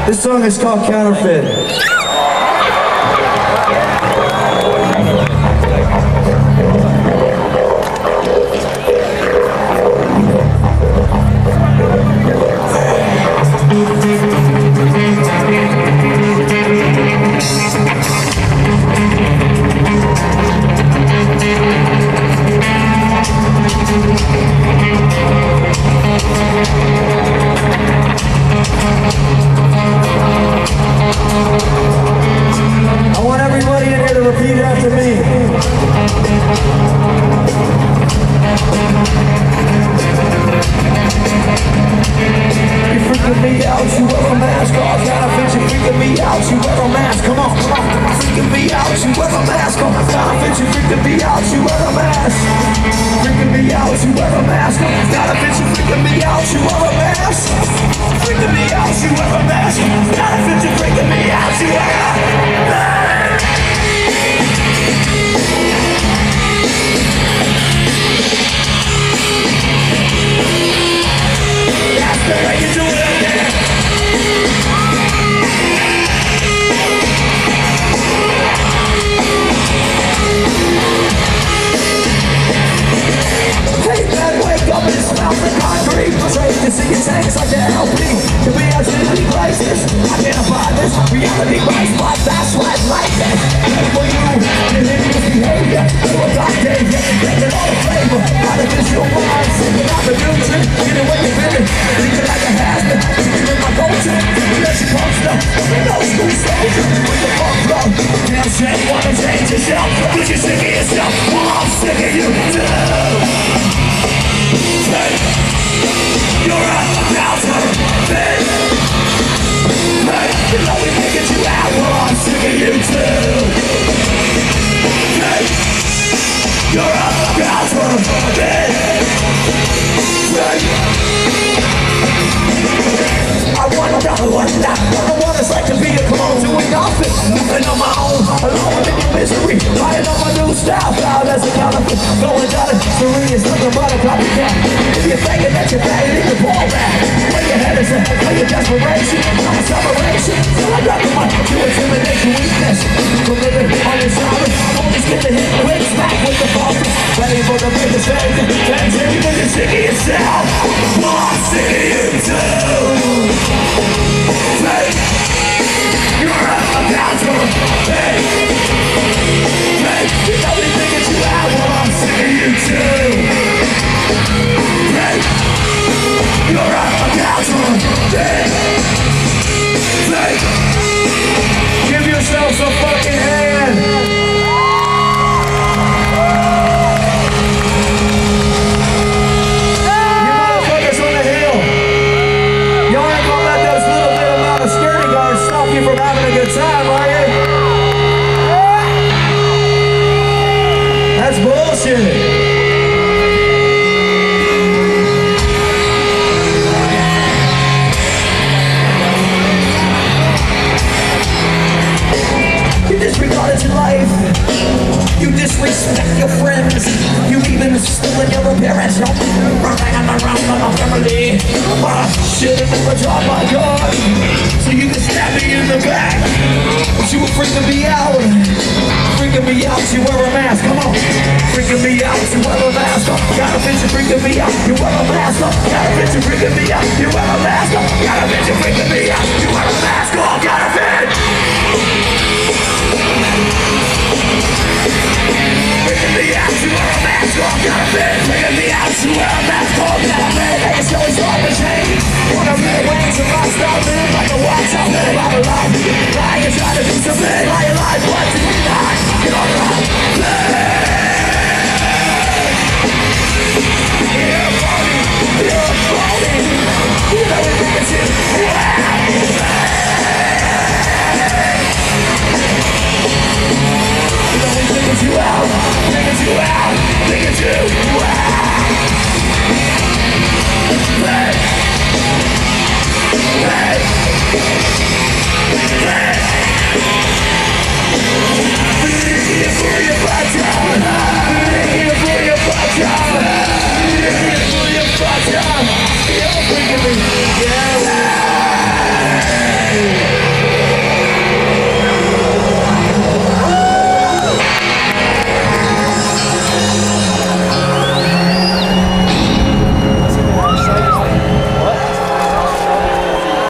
This song is called Counterfeit. Repeat after me. You freaking me out, you wear a mask. All counterfeit, you freaking me out, you wear a mask. Come on, freaking me out, you wear a mask. All counterfeit, you freaking me out, you wear a mask. Freaking me out, you wear a mask. Counterfeit, you freaking me out, you wear a mask. Freaking me out, you wear a mask. Counterfeit, you freaking me out, you wear a mask. That's the way you do it again. Hey man, wake up and smell the concrete. Straight to see your tanks like the LP. To be identity crisis, I can't abide this. Reality bites my fast life like this. And for you, your hideous behavior. So a dark day, getting all the flavor. Out of visual mind, singing out the nutrient. Get away with it, thinking like a has-been. Thinking in my go-to, let you come stuff. No school soldier, with the funk flow. Damn shame, wanna change yourself. But you're sick of yourself, well I'm sick of you too. Hey, you're a counterfeit. Hey, you know we figured you out, well I'm sick of you too. Hey, you're a counterfeit. Hey, I wanna know what it's like to be a clone, doing nothing, moving on my own, alone in your misery, buying up my new style, proud as a counterfeit, going down it, serious, nothing but a copycat. If you're thinking that you're bad, you can fall back. Where your head is at, where your desperation, I'm a separation, so I got the money to intimidate your weakness. For living on your side, always get the hit, quick smack with the ball, ready for the biggest thing, and you're sick of yourself, well I'm sick of you too. Hey, you're a counterfeit. Hey, you know they figured you out, well I'm sick of you too. Hey, you're a counterfeit. Hey, give yourselves a fucking hand. From having a good time, are you? That's bullshit. You disregarded your life. You disrespect your friends. You even stolen your appearance. You're running around on my family. Shit in the job, my God. So you can stab me in the back. But you were freaking me out. Freaking me out, you wear a mask. Come on. Freaking me out, you wear a mask. Got a bitch freaking me out, you wear a mask. Got a bitch freaking me out, you wear a mask. Got a bitch freaking me out, you wear a mask. Oh, got a bitch. Freaking me out, you wear a mask. Oh, got a bitch. Freaking me out, you wear a mask. Oh, got a bitch. Hey, it's always hard to change. Wanna be ways of lifestyle, living like a watch out, live out of life. Lying and trying to do something. Lying life, what do you not? You're right. You're a phony. You're a phony. You know we think it's you. You know we think it's you out. Think it's you out. Think it's you out. Hey. Hey. Hey. Here for your butter. Here for your butter. Here for your butter. You're freaking me. Yeah.